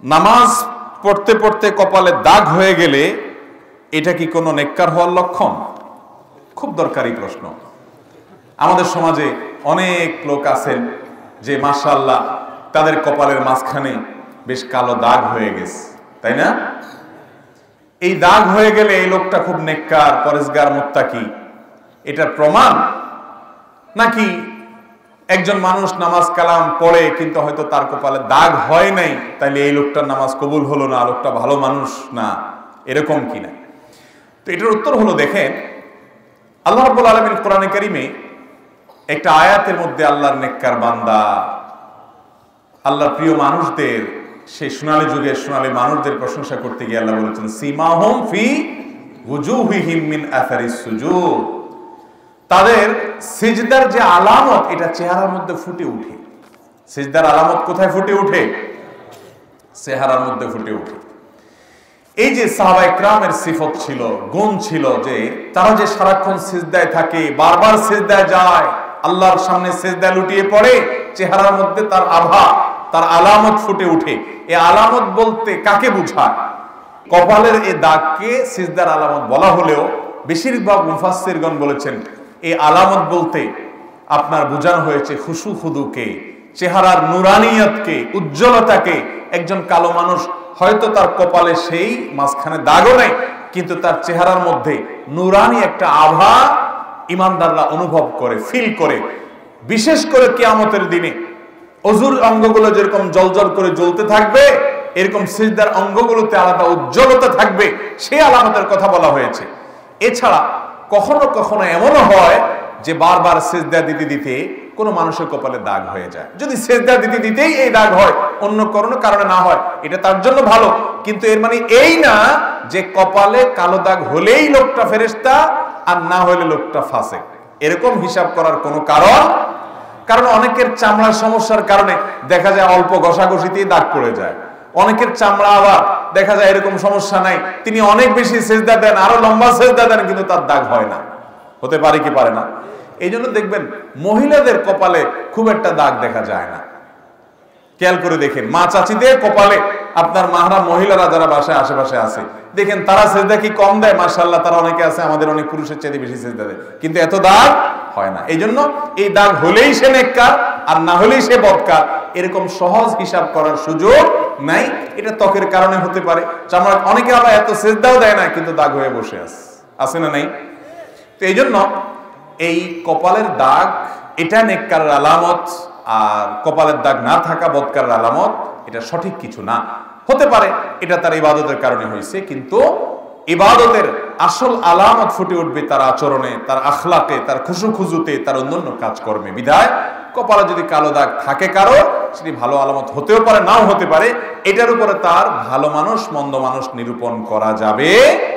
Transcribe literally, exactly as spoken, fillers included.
নামাজ পড়তে পড়তে কপালে দাগ হয়ে গেলে এটা কি কোনো নেককার হওয়ার লক্ষণ? খুব দরকারি প্রশ্ন। আমাদের সমাজে অনেক লোক আছেন যে মাশাআল্লাহ তাদের কপালের মাঝখানে বেশ কালো দাগ হয়ে গেছে, তাই না? এই দাগ হয়ে গেলে এই লোকটা খুব নেককার, পরেজগার, মুত্তাকি, এটার প্রমাণ? নাকি একজন মানুষ নামাজ কালাম পড়ে কিন্তু হয়তো তার কপালে দাগ হয় নাই, তাইলে এই লোকটার নামাজ কবুল হলো না, লোকটা ভালো মানুষ না, এরকম কিনা? তো এটার উত্তর হলো, দেখেন আল্লাহ রাব্বুল আলামিন কোরআনে কারীমে একটা আয়াতের মধ্যে আল্লাহর নেককার বান্দা, আল্লাহর প্রিয় মানুষদের, সেই সোনালী যুগের সোনালী মানুষদের প্রশংসা করতে গিয়ে আল্লাহ বলেছেন সীমাহুম ফি ওয়ুজুহিহিম মিন আসারিস সুজুদ, তাদের সিজদার যে আলামত এটা চেহারার মধ্যে ফুটে ওঠে। সিজদার আলামত কোথায় ফুটে ওঠে? চেহারার মধ্যে ফুটে ওঠে। এই যে সাহাবায়ে কেরামের সিফত ছিল, গুণ ছিল যে তারা যে সারাক্ষণ সিজদায় থাকে, বারবার সিজদায় যায়, আল্লাহর সামনে সিজদায় লুটিয়ে পড়ে, চেহারার মধ্যে তার আভা, তার আলামত ফুটে ওঠে। এই আলামত বলতে কাকে বোঝায়? কপালের এই দাগকে সিজদার আলামত বলা হলেও বেশিরভাগ মুফাসসিরগণ বলেছেন এই আলামত বলতে আপনার বোঝানো হয়েছে খুশু খুদুকে, চেহারার নুরানিয়তকে, উজ্জ্বলতাকে। একজন কালো মানুষ হয়তো তার কপালে সেই মাঝখানে দাগও নেই, কিন্তু তার চেহারার মধ্যে নুরানি একটা আভা ইমানদাররা অনুভব করে, ফিল করে। বিশেষ করে কিয়ামতের দিনে অজুর অঙ্গগুলো যেরকম জলজল করে জ্বলতে থাকবে, এরকম সিজদার অঙ্গগুলোতে আলাদা উজ্জ্বলতা থাকবে, সেই আলামতের কথা বলা হয়েছে। এছাড়া কখনো কখনো এমনও হয় যে বারবার সিজদা দিতে দিতে কোনো মানুষের কপালে দাগ হয়ে যায়। যদি সিজদা দিতে দিতেই এই দাগ হয়, অন্য কোনো কারণে না হয়, এটা তার জন্য ভালো। কিন্তু এর মানে এই না যে কপালে কালো দাগ হলেই লোকটা ফেরেশতা আর না হলে লোকটা ফাসিক, এরকম হিসাব করার কোনো কারণ। কারণ অনেকের চামড়ার সমস্যার কারণে দেখা যায় অল্প ঘষাঘষিতেই দাগ পড়ে যায়। অনেকের চামড়া আবার দেখা যায় এরকম সমস্যা নাই, তিনি অনেক বেশি সিজদা দেন, আরো লম্বা সিজদা দেন, কিন্তু তার দাগ হয় না। হতে পারে কি পারে না? এই জন্য দেখবেন মহিলাদের কপালে খুব একটা দাগ দেখা যায় না। খেয়াল করে দেখেন মা চাচিদের কপালে, আপনার মাহরাম মহিলারা যারা বাসায় আশেপাশে আছে, দেখেন তারা সিজদা কি কম দেয়? মাশাআল্লাহ, তারা অনেকে আছে আমাদের অনেক পুরুষের চেয়ে বেশি সিজদা দেয়, কিন্তু এত দাগ হয় না। এই জন্য এই দাগ হলেই সে নেককার আর না হলেই সে বদকার, এরকম সহজ হিসাব করার সুযোগ নাই। এটা ত্বকের কারণে হতে পারে, চামড়া, অনেকে আবার এত সিজদাও দেয় না কিন্তু দাগ হয়ে বসে আছে, আছে না নাই? তো এই জন্য এই কপালের দাগ এটা নেককারের আলামত, আর কপালের দাগ না থাকা বদকারের আলামত, এটা সঠিক কিছু না। হতে পারে এটা তার ইবাদতের কারণে হয়েছে, কিন্তু ইবাদতের আসল আলামত ফুটে উঠবে তার আচরণে, তার আখলাকে, তার খুশু খুজুতে, তার অন্যান্য কাজকর্মে। বিধায় কপালে যদি কালো দাগ থাকে কারো, সেটি ভালো আলামত হতেও পারে, নাও হতে পারে। এটার উপরে তার ভালো মানুষ মন্দ মানুষ নিরূপণ করা যাবে